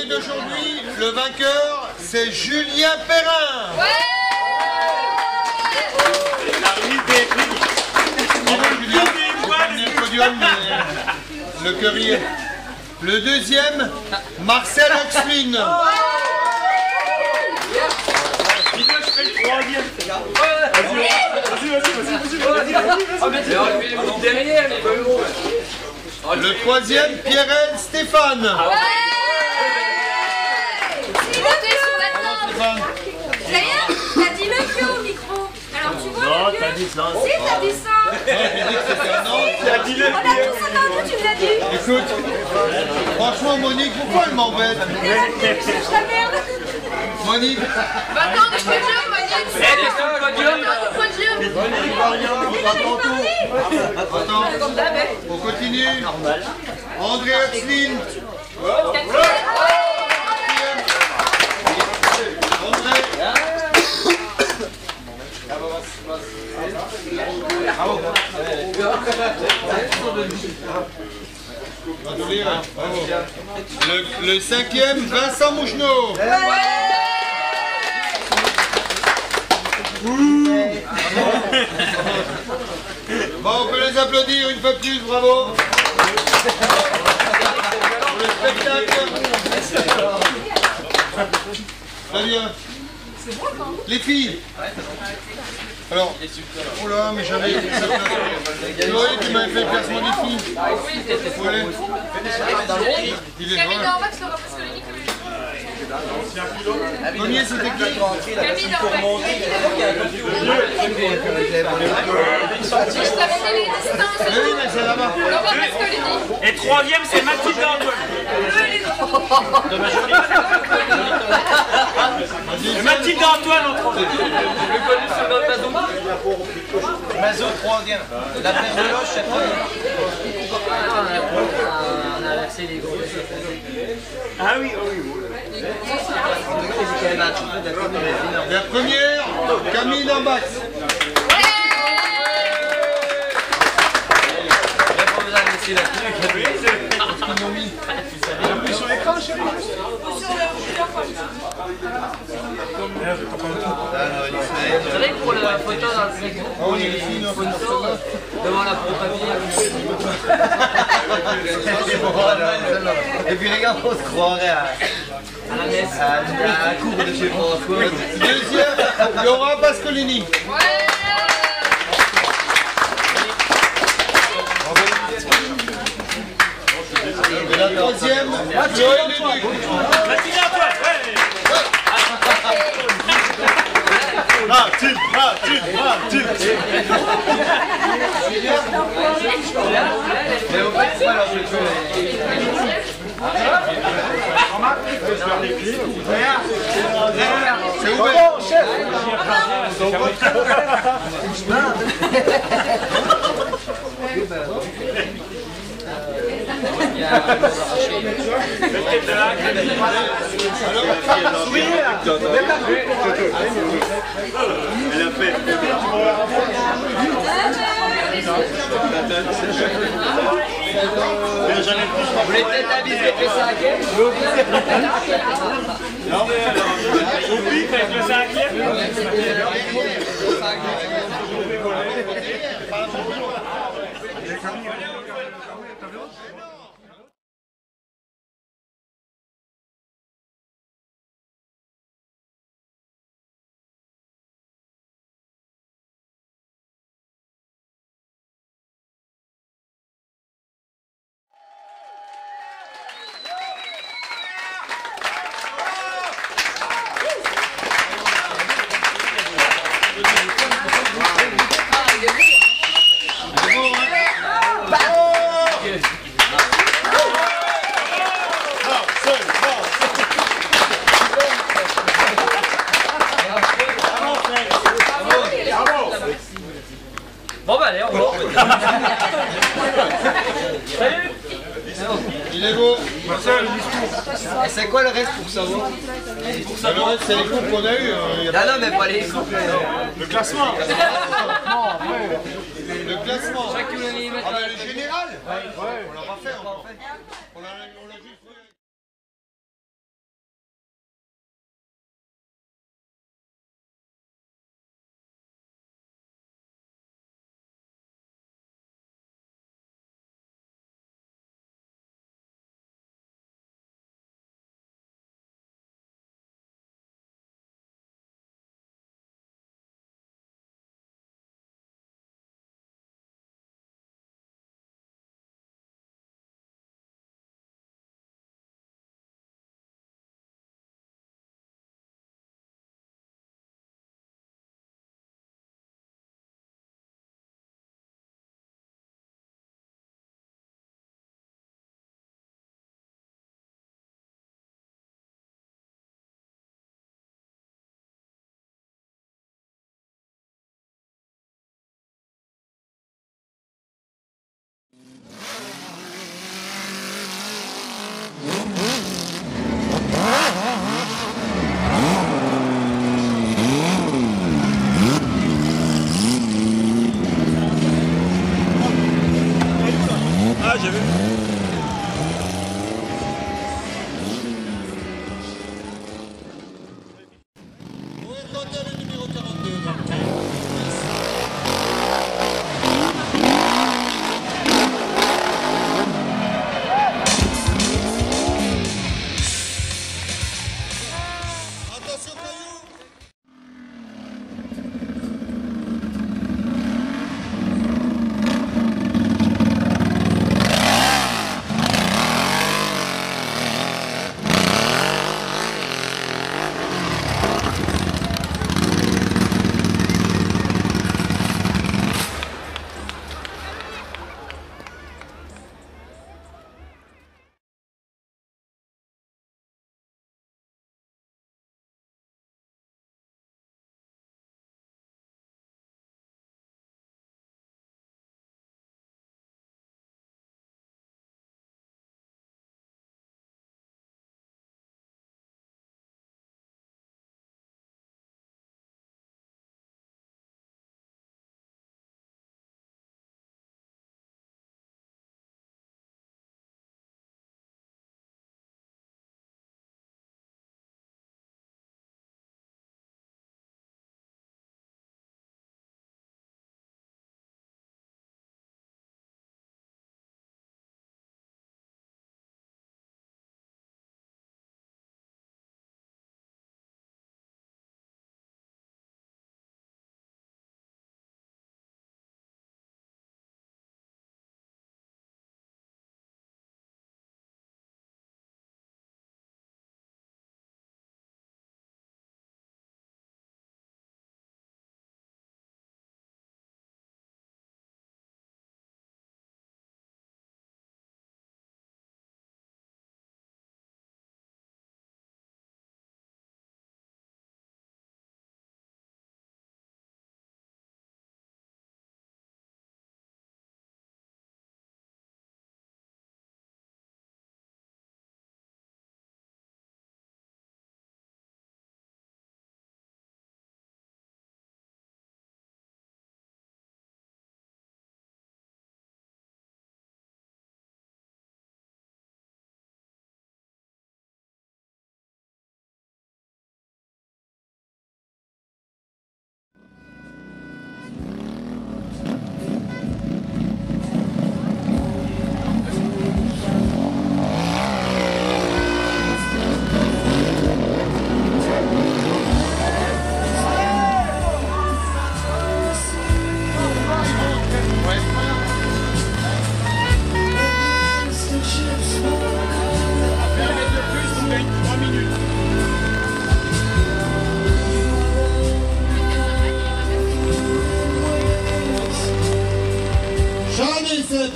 d'aujourd'hui, le vainqueur, c'est Julien Perrin. Ouais. Julien, le podium, le currier. Le deuxième, Marcel Oxlin. Le troisième, Pierrel Stéphane. D'ailleurs, t'as dit le pied au micro. Alors tu vois Non, le t'as dit ça. Si, t'as dit ça. T'as dit le On a tous entendu, tu me l'as dit. Écoute, franchement Monique, pourquoi elle m'embête? Je t'emmerde. Monique, Maintenant, on est podium, Monique. attends, on continue. André Oxlin. André. Le cinquième, Vincent Mougenot. Bon, on peut les applaudir une fois de plus, bravo. Pour le spectacle. Très bien. Les filles. Alors, oh là, mais j'avais... Chloé, tu m'avais fait le classement des filles. Faut aller. Il est Camille vrai. Normax sera presque l'unique. Premier, c'était qui? Camille Normax. Je t'avais donné les distances. Oui, mais c'est là-bas. Laura Pascolini. Et troisième, c'est Mathilde Antoine. Et Mathilde Antoine en troisième. Mazo, troisième. La paire de loge, c'est troisième. On a versé les gros. Ah oui, oh oui. La première, Camille Normax. Sur l'écran, chérie. C'est vrai que pour la photo dans le second, Oh, il y a les filles, non, devant la pompe à Et puis regarde, on se croirait à la messe. la cour de chez François. Deuxième, Laura Pascolini. Et la troisième, Chloé Leduc. Mathilde Antoine, ouais. Mais au fait, c'est pas leur jeu. C'est ouvert. Elle a fait. Vous voulez peut-être aviser que ça a gagné? Non, mais alors, au pif avec le sac. Bon bah allez, au revoir. Salut. Il est beau. Et c'est quoi le reste pour savoir? Le reste, c'est les coupes qu'on a eues. Ah non, mais pas les couples. Le classement. Le classement. Chacune a mis Ah ben le général. On l'a pas fait encore. On l'a juste fait.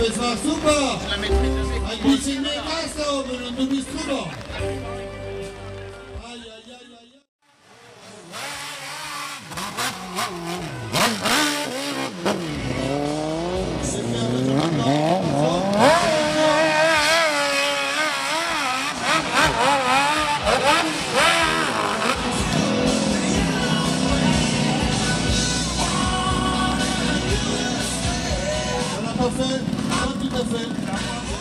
fait ça, super. Ein bisschen mehr Gas da oben und du bist drüber. On n'a pas fait, pas tout à fait.